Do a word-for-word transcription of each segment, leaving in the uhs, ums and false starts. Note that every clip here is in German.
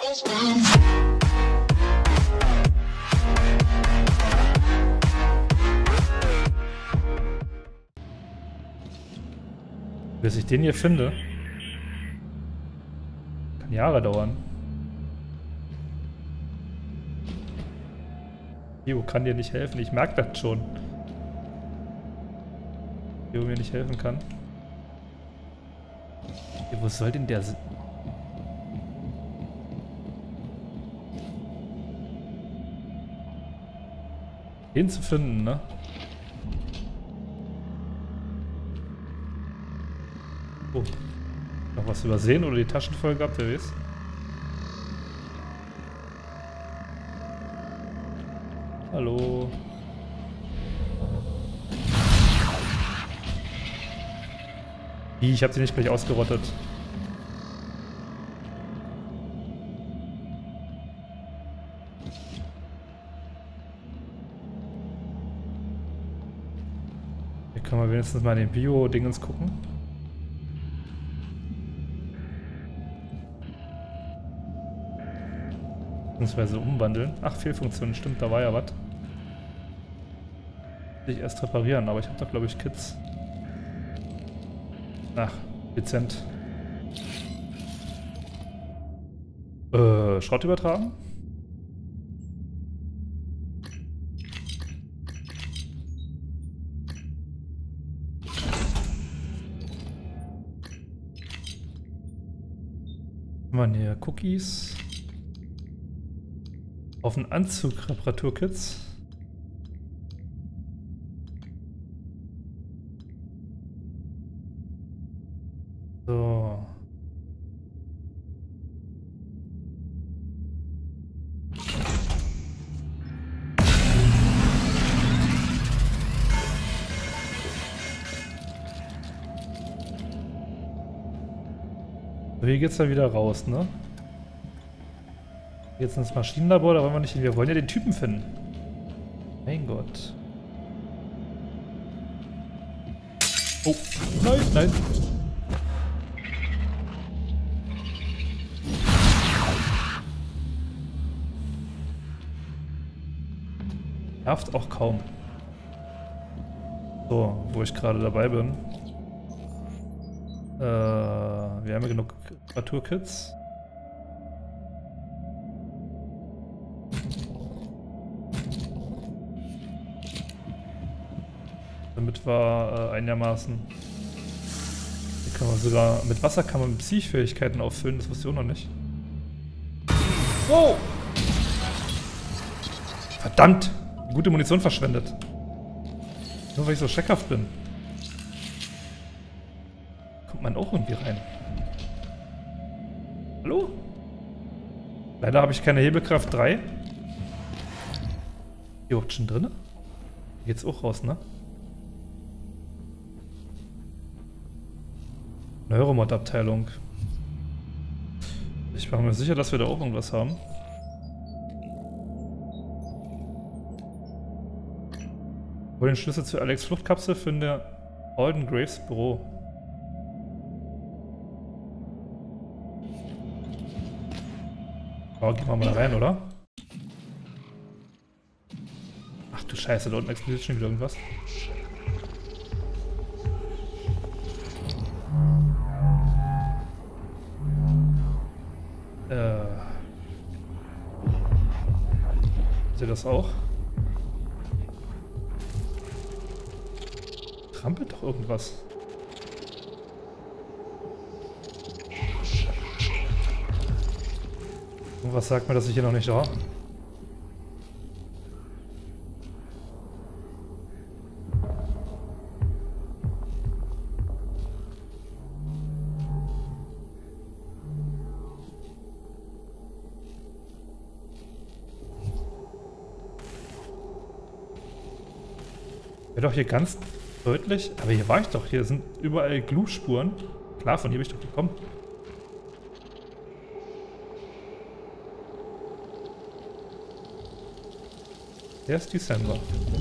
Bis ich den hier finde, kann Jahre dauern. Bio kann dir nicht helfen, ich merke das schon. Bio mir nicht helfen kann. Ja, wo soll denn der... Den zu finden, ne? Oh. Noch was übersehen oder die Taschen voll gehabt, wer weiß? Hallo. Wie, ich hab sie nicht gleich ausgerottet. Hier können wir wenigstens mal in den Bio-Dingens gucken. Beziehungsweise umwandeln. Ach, Fehlfunktion, stimmt, da war ja was. Will ich erst reparieren, aber ich habe doch, glaube ich, Kits. Ach, dezent. Äh, Schrott übertragen? Was haben wir hier? Cookies. Auf den Anzug Reparaturkits. So. So, hier geht's dann wieder raus, ne? Jetzt ins Maschinenlabor, da wollen wir nicht hin. Wir wollen ja den Typen finden. Mein Gott. Oh, nein, nein. Nervt auch kaum. So, wo ich gerade dabei bin. Äh, wir haben ja genug Reparaturkits. Damit war äh, einigermaßen. Hier kann man sogar mit Wasser kann man Psych-Fähigkeiten auffüllen, das wusste ich auch noch nicht. Oh! Verdammt! Gute Munition verschwendet. Nur weil ich so schreckhaft bin. Kommt man auch irgendwie rein. Hallo? Leider habe ich keine Hebelkraft drei. Hier überhaupt schon drin? Hier geht's auch raus, ne? Neuromod-Abteilung. Ich war mir sicher, dass wir da auch irgendwas haben. Hol den Schlüssel zur Alex Fluchtkapsel für der Alden Graves Büro. Oh, gehen wir mal rein, oder? Ach du Scheiße, da unten explodiert schon wieder irgendwas. Äh. Seht ihr das auch? Trampelt doch irgendwas. Irgendwas sagt mir, dass ich hier noch nicht war. Wäre doch hier ganz deutlich. Aber hier war ich doch. Hier sind überall Glue-Spuren. Klar, von hier bin ich doch gekommen. erster Dezember.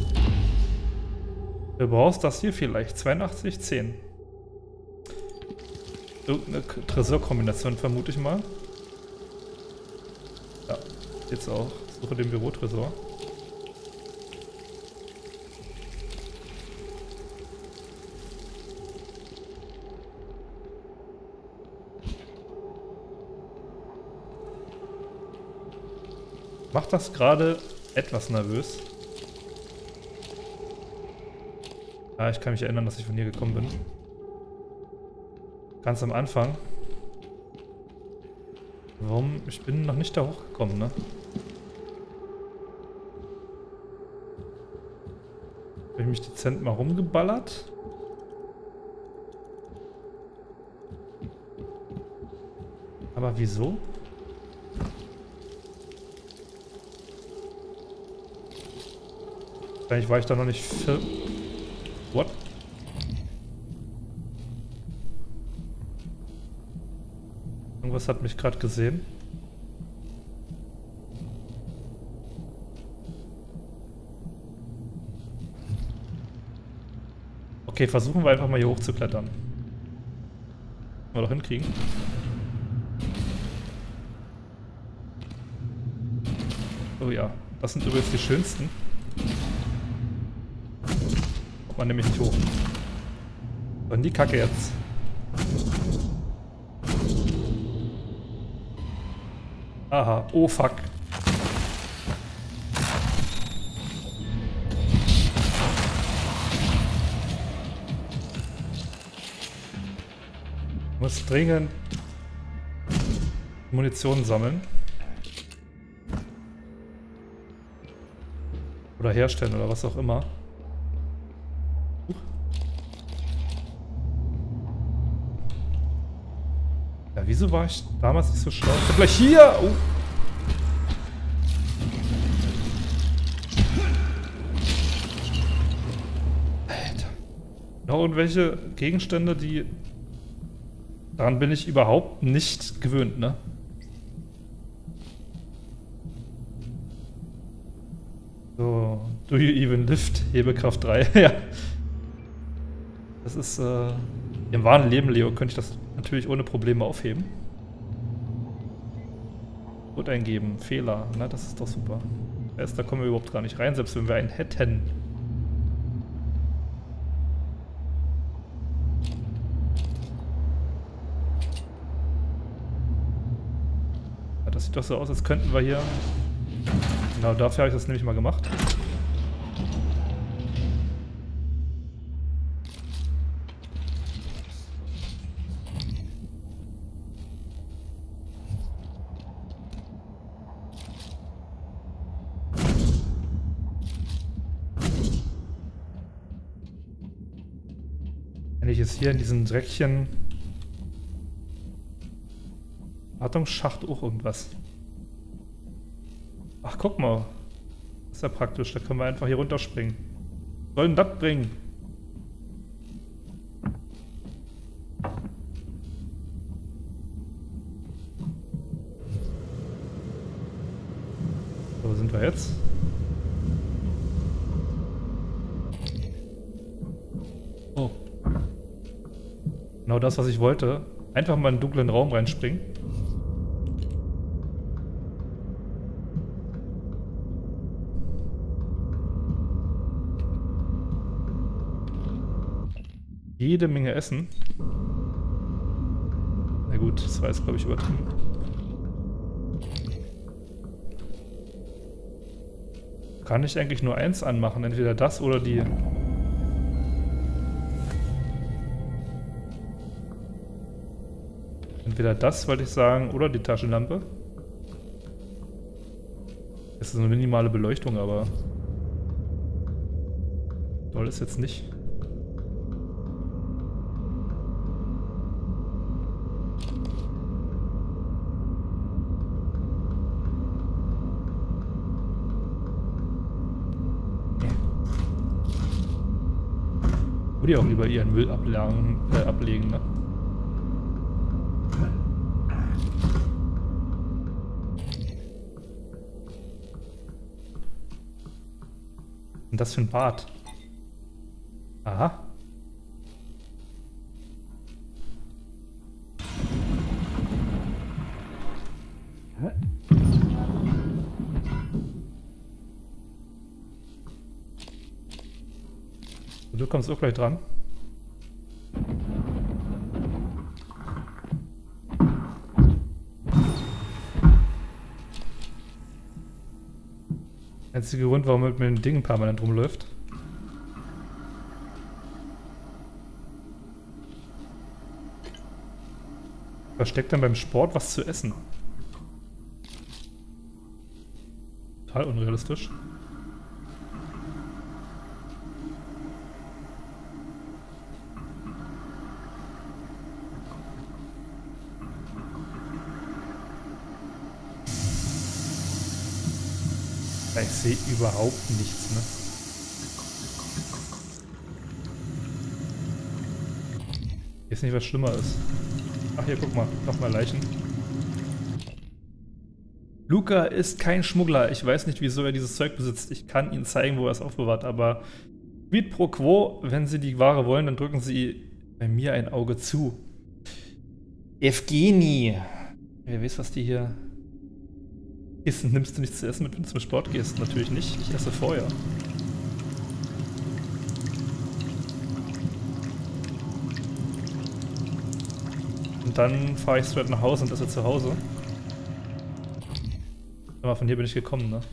Du brauchst das hier vielleicht. zweiundachtzig, zehn. Irgendeine Tresorkombination vermute ich mal. Ja, jetzt auch. Suche den Bürotresor. Macht das gerade etwas nervös. Ja, ich kann mich erinnern, dass ich von hier gekommen bin. Ganz am Anfang. Warum? Ich bin noch nicht da hochgekommen, ne? Habe ich mich dezent mal rumgeballert? Aber wieso? Wahrscheinlich war ich da noch nicht für... What? Irgendwas hat mich gerade gesehen. Okay, versuchen wir einfach mal hier hoch zu klettern. Können wir doch hinkriegen. Oh ja, das sind übrigens die schönsten. Kommt man nämlich nicht hoch. So, in die Kacke jetzt. Aha, oh fuck. Ich muss dringend Munition sammeln. Oder herstellen oder was auch immer. Uh. Ja, wieso war ich damals nicht so schlau? Ich hab gleich hier! Oh. Alter. Noch irgendwelche Gegenstände, die... Daran bin ich überhaupt nicht gewöhnt, ne? So, do you even lift? Hebekraft drei, ja. Das ist, äh... im wahren Leben, Leo, könnte ich das natürlich ohne Probleme aufheben. Code eingeben, Fehler, na, das ist doch super. Erst da kommen wir überhaupt gar nicht rein, selbst wenn wir einen hätten. Ja, das sieht doch so aus, als könnten wir hier... Genau, dafür habe ich das nämlich mal gemacht. Wenn ich jetzt hier in diesem Dreckchen... Wartungsschacht auch irgendwas. Ach, guck mal. Das ist ja praktisch, da können wir einfach hier runterspringen. Was soll denn das bringen? So, wo sind wir jetzt? Oh. Genau das, was ich wollte. Einfach mal in einen dunklen Raum reinspringen. Jede Menge Essen. Na gut, das war jetzt, glaube ich, übertrieben. Kann ich eigentlich nur eins anmachen? Entweder das oder die... Entweder das, wollte ich sagen, oder die Taschenlampe. Das ist eine minimale Beleuchtung, aber... Soll es jetzt nicht. Die auch lieber ihren Müll ablegen, äh, ablegen, ne? Was ist denn das für ein Bad? Aha. Du kommst auch gleich dran. Einziger Grund, warum mit dem Ding permanent rumläuft. Versteckt dann beim Sport was zu essen. Total unrealistisch. Ich sehe überhaupt nichts, ne? Ich weiß nicht, was schlimmer ist. Ach hier, guck mal, nochmal Leichen. Luca ist kein Schmuggler. Ich weiß nicht, wieso er dieses Zeug besitzt. Ich kann Ihnen zeigen, wo er es aufbewahrt, aber quid pro quo, wenn Sie die Ware wollen, dann drücken Sie bei mir ein Auge zu. Evgeni. Wer weiß, was die hier... Essen nimmst du nichts zu essen mit, wenn du zum Sport gehst? Natürlich nicht. Ich esse vorher. Und dann fahre ich straight nach Hause und esse zu Hause. Aber von hier bin ich gekommen, ne?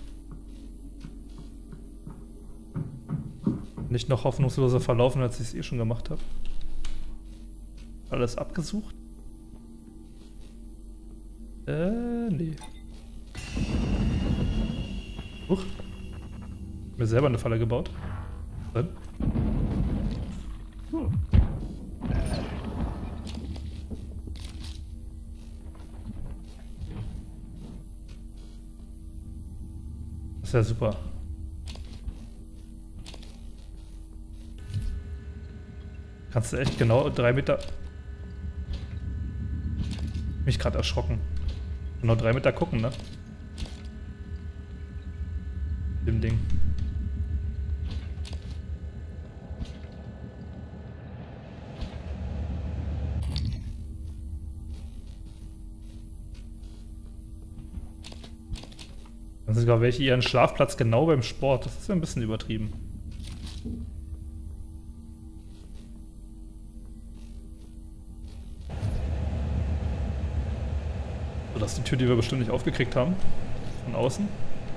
Nicht noch hoffnungsloser verlaufen, als ich es eh schon gemacht habe. Alles abgesucht? Äh, nee. Huch. Mir selber eine Falle gebaut. Dann. Hm. Das ist ja super. Kannst du echt genau drei Meter... Mich gerade erschrocken. Genau drei Meter gucken, ne? Dem Ding. Dann sind sogar welche ihren Schlafplatz genau beim Sport. Das ist ja ein bisschen übertrieben. So, das ist die Tür, die wir bestimmt nicht aufgekriegt haben. Von außen.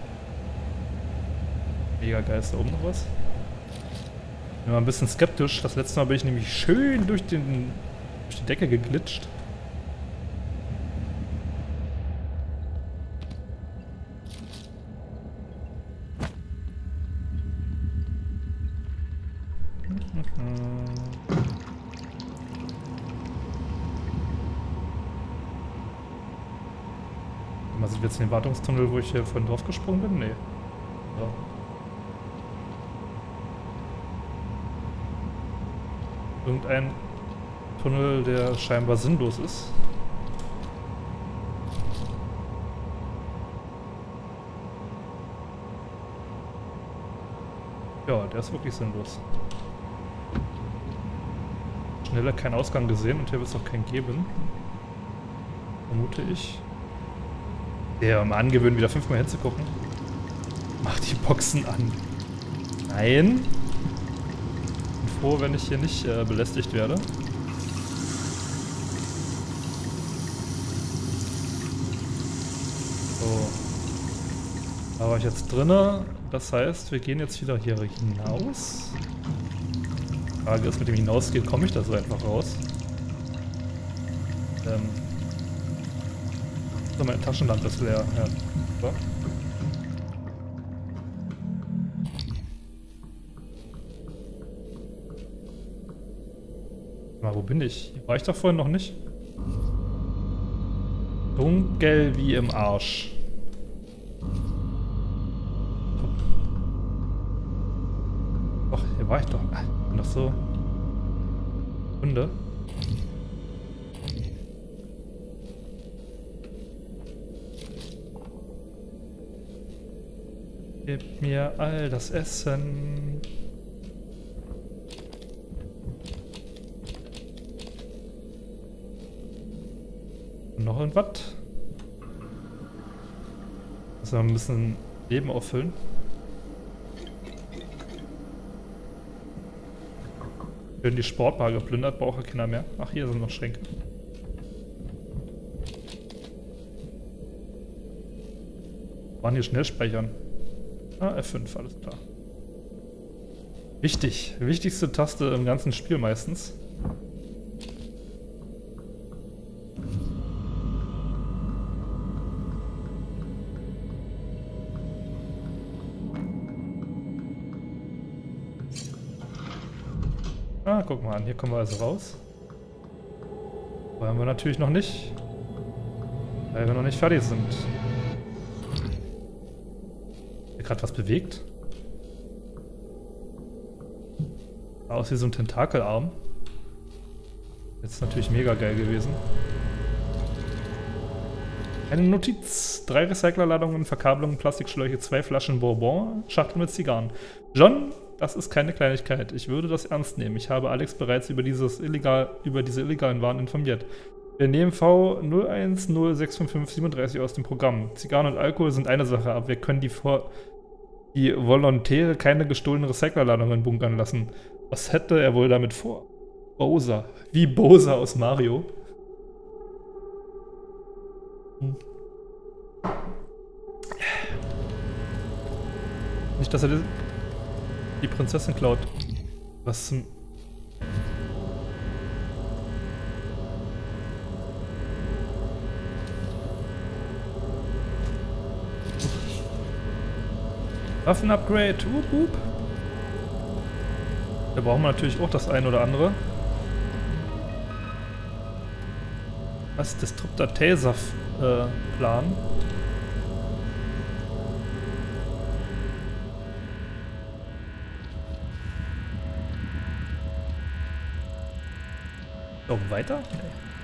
Mega geil, ist da oben noch was? Ich bin mal ein bisschen skeptisch. Das letzte Mal bin ich nämlich schön durch, den, durch die Decke geglitscht. Sind wir jetzt in den Wartungstunnel, wo ich hier vorhin drauf gesprungen bin? Nee. Ja. Irgendein Tunnel, der scheinbar sinnlos ist. Ja, der ist wirklich sinnlos. Schneller keinen Ausgang gesehen und hier wird es auch keinen geben. Vermute ich. Der mal angewöhnen, wieder fünfmal hinzugucken. Mach die Boxen an. Nein. Bin froh, wenn ich hier nicht äh, belästigt werde. So. Da war ich jetzt drinne. Das heißt, wir gehen jetzt wieder hier hinaus. Die Frage ist, mit dem Hinausgehen komme ich da so einfach raus. Ähm. So, meine Taschenlampe ist leer. Ja. So. Mal, wo bin ich? War ich da vorhin noch nicht? Dunkel wie im Arsch. Ach, hier war ich doch. Ich bin doch so. Hunde. Gib mir all das Essen. Und noch irgendwas? Müssen wir ein bisschen Leben auffüllen. Werden die Sportbar geplündert, braucht ja keiner mehr. Ach, hier sind noch Schränke. Waren hier schnell speichern. Ah, F fünf, alles klar. Wichtig. Wichtigste Taste im ganzen Spiel meistens. Ah, guck mal an, hier kommen wir also raus. Wollen wir natürlich noch nicht, weil wir noch nicht fertig sind. Hat gerade was bewegt? Sah aus wie so ein Tentakelarm. Jetzt natürlich mega geil gewesen. Eine Notiz. Drei Recyclerladungen, Verkabelungen, Plastikschläuche, zwei Flaschen Bourbon, Schachtel mit Zigarren. John, das ist keine Kleinigkeit. Ich würde das ernst nehmen. Ich habe Alex bereits über, dieses illegal, über diese illegalen Waren informiert. Wir nehmen V null eins null sechs fünf fünf sieben drei aus dem Programm. Zigarren und Alkohol sind eine Sache, aber wir können die, vor, die Volontäre keine gestohlenen Recyclerladungen bunkern lassen. Was hätte er wohl damit vor? Bowser. Wie Bowser aus Mario. Hm. Nicht, dass er die, die Prinzessin klaut. Was zum... Waffen-Upgrade. Wup, wup. Da brauchen wir natürlich auch das ein oder andere. Was ist das Disruptor Taser-Plan? Da oben weiter? Nee.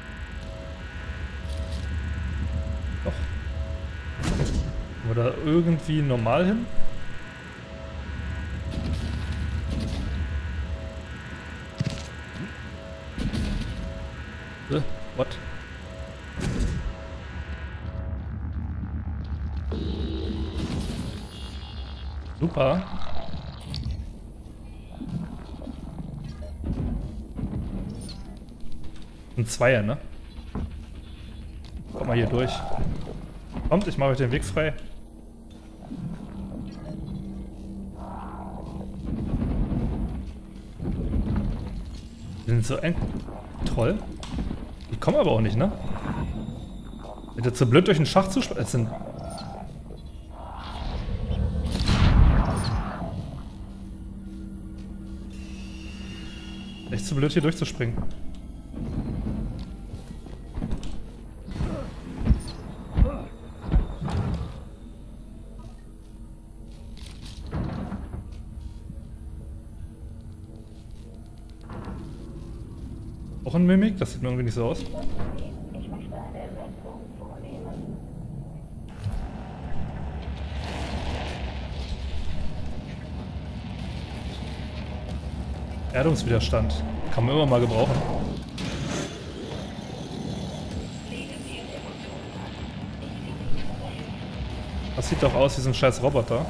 Doch. Kommen wir da irgendwie normal hin? Äh, what? Super. Ein Zweier, ne? Komm mal hier durch. Kommt, ich mache euch den Weg frei. Die sind so eng. Troll. Die kommen aber auch nicht, ne? Wird jetzt so blöd durch den Schacht zu springen. Es sind. Echt zu blöd hier durchzuspringen. Auch ein Mimik? Das sieht mir irgendwie nicht so aus. Erdungswiderstand. Kann man immer mal gebrauchen. Das sieht doch aus wie so ein scheiß Roboter.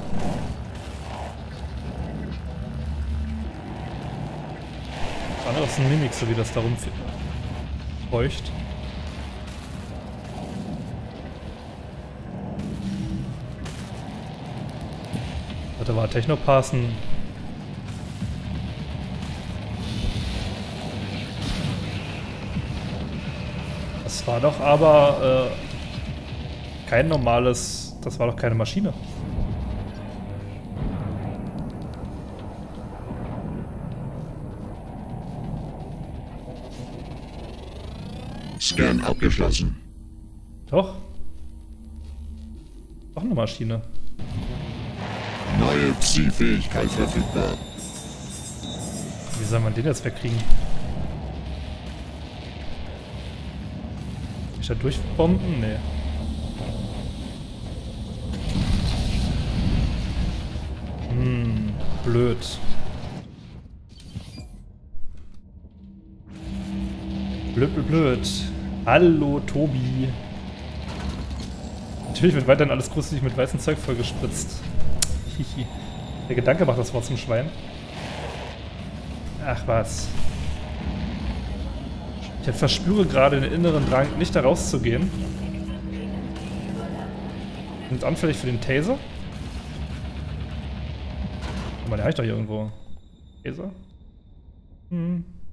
Das andere ist ein Mimik, so wie das da rumfeucht. Warte, war Technopassen. Das war doch aber äh, kein normales, das war doch keine Maschine. Scan abgeschlossen. Doch. Doch eine Maschine. Neue Psi-Fähigkeit verfügbar. Wie soll man den jetzt wegkriegen? Ich da durchbomben? Nee. Hm, blöd. Blöd, blöd, blöd. Hallo, Tobi. Natürlich wird weiterhin alles gruselig mit weißem Zeug vollgespritzt. Hihi. Der Gedanke macht das Wort zum Schwein. Ach was. Ich verspüre gerade den inneren Drang, nicht da rauszugehen. Sind anfällig für den Taser? Guck mal, der habe ich doch hier irgendwo. Taser? Hm.